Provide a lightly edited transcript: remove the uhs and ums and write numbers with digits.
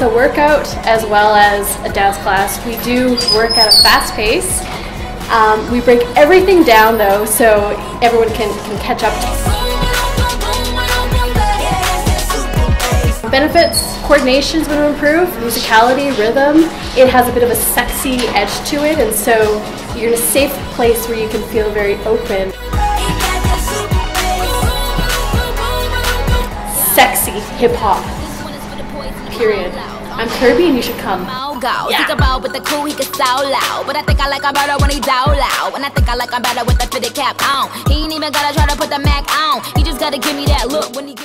a workout as well as a dance class. We do work at a fast pace. We break everything down though, so everyone can catch up. Benefits: coordination is going to improve, musicality, rhythm. It has a bit of a sexy edge to it, and so you're in a safe place where you can feel very open. Sexy hip-hop, period. I'm Kirby and you should come. Yeah. Think about with the cool, he can sound loud. But I think I like him better when he down loud. And I think I like him better with the fitted cap on. He ain't even gotta try to put the Mac on. He just gotta give me that look when he